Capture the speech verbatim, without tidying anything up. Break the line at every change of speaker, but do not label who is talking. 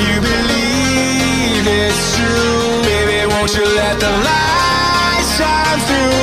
you believe it's true, baby, won't you let the light shine through?